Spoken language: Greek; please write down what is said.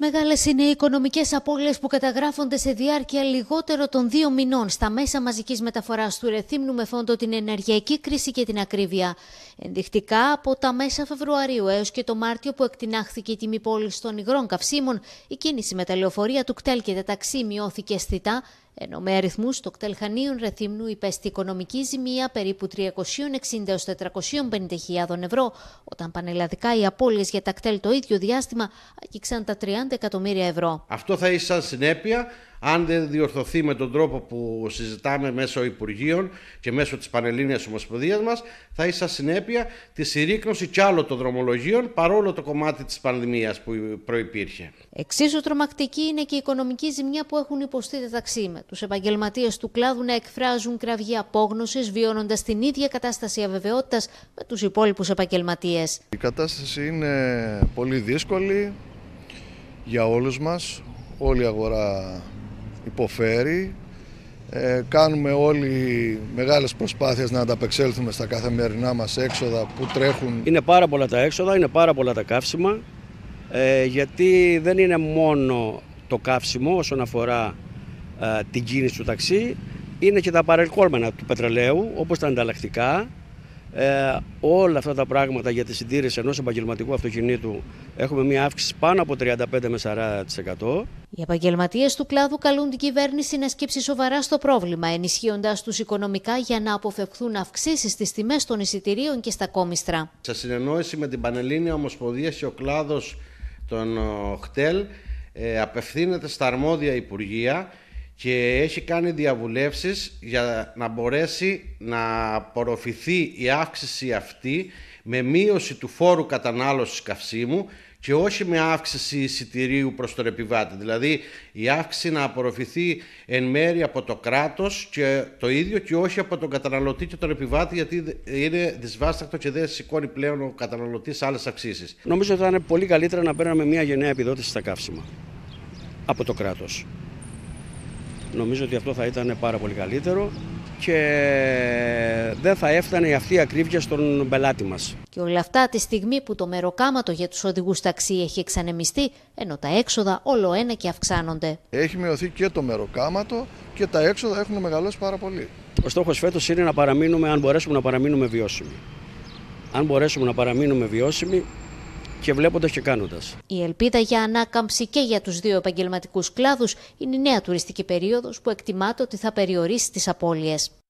Μεγάλες είναι οι οικονομικές απώλειες που καταγράφονται σε διάρκεια λιγότερο των 2 μηνών στα μέσα μαζικής μεταφοράς του Ρεθύμνου με φόντο την ενεργειακή κρίση και την ακρίβεια. Ενδεικτικά, από τα μέσα Φεβρουαρίου έως και το Μάρτιο που εκτινάχθηκε η τιμή πώλησης των υγρών καυσίμων, η κίνηση με τα λεωφορεία του κτέλ και τα ταξί μειώθηκε αισθητά, ενώ με αριθμούς το κτέλ Χανίων Ρεθύμνου υπέστη οικονομική ζημία περίπου 360 έως 450.000 ευρώ, όταν πανελλαδικά οι απώλειες για τα κτέλ το ίδιο διάστημα άγγιξαν τα 30 εκατομμύρια ευρώ. Αυτό θα έχει σαν συνέπεια, αν δεν διορθωθεί με τον τρόπο που συζητάμε μέσω Υπουργείων και μέσω της Πανελλήνιας Ομοσπονδίας μας, θα έχει σαν συνέπεια τη συρρίκνωση κι άλλο των δρομολογίων, παρόλο το κομμάτι της πανδημίας που προϋπήρχε. Εξίσου τρομακτική είναι και η οικονομική ζημιά που έχουν υποστεί τα ταξί, με τους επαγγελματίες του κλάδου να εκφράζουν κραυγή απόγνωσης, βιώνοντας την ίδια κατάσταση αβεβαιότητας με τους υπόλοιπους επαγγελματίες. Η κατάσταση είναι πολύ δύσκολη για όλους μας. Όλη η αγορά υποφέρει. Κάνουμε όλοι μεγάλες προσπάθειες να ανταπεξέλθουμε στα καθημερινά μας έξοδα που τρέχουν. Είναι πάρα πολλά τα έξοδα, είναι πάρα πολλά τα καύσιμα, γιατί δεν είναι μόνο το καύσιμο όσον αφορά την κίνηση του ταξί, είναι και τα παρελκόμενα του πετρελαίου, όπως τα ανταλλακτικά. Όλα αυτά τα πράγματα για τη συντήρηση ενός επαγγελματικού αυτοκινήτου έχουμε μια αύξηση πάνω από 35 με 40%. Οι επαγγελματίες του κλάδου καλούν την κυβέρνηση να σκύψει σοβαρά στο πρόβλημα, ενισχύοντας τους οικονομικά για να αποφευχθούν αυξήσεις στις τιμές των εισιτηρίων και στα κόμιστρα. Σε συνεννόηση με την Πανελλήνια Ομοσπονδία και ο κλάδος των κτέλ απευθύνεται στα αρμόδια Υπουργεία και έχει κάνει διαβουλεύσεις για να μπορέσει να απορροφηθεί η αύξηση αυτή με μείωση του φόρου κατανάλωσης καυσίμου και όχι με αύξηση εισιτηρίου προς τον επιβάτη. Δηλαδή η αύξηση να απορροφηθεί εν μέρει από το κράτος και το ίδιο και όχι από τον καταναλωτή και τον επιβάτη, γιατί είναι δυσβάστακτο και δεν σηκώνει πλέον ο καταναλωτής άλλες αυξήσεις. Νομίζω ότι θα είναι πολύ καλύτερα να παίρναμε μια γενναία επιδότηση στα καύσιμα από το κράτος. Νομίζω ότι αυτό θα ήταν πάρα πολύ καλύτερο και δεν θα έφτανε αυτή η ακρίβεια στον πελάτη μας. Και όλα αυτά τη στιγμή που το μεροκάματο για τους οδηγούς ταξί έχει εξανεμιστεί, ενώ τα έξοδα όλο ένα και αυξάνονται. Έχει μειωθεί και το μεροκάματο και τα έξοδα έχουν μεγαλώσει πάρα πολύ. Ο στόχος φέτος είναι να παραμείνουμε, αν μπορέσουμε να παραμείνουμε βιώσιμοι. Αν μπορέσουμε να παραμείνουμε βιώσιμοι, και βλέποντας και κάνοντας. Η ελπίδα για ανάκαμψη και για τους δύο επαγγελματικούς κλάδους είναι η νέα τουριστική περίοδος που εκτιμάται ότι θα περιορίσει τις απώλειες.